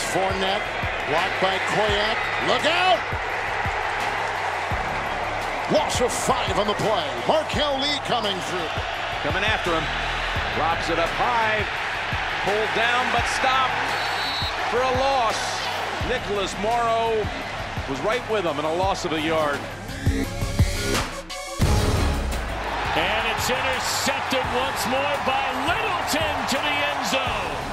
Fournette, blocked by Kwiat. Look out! Loss of 5 on the play. Markel Lee coming through. Coming after him. Drops it up high. Pulled down, but stopped for a loss. Nicholas Morrow was right with him in a loss of a yard. And it's intercepted once more by Littleton to the end zone.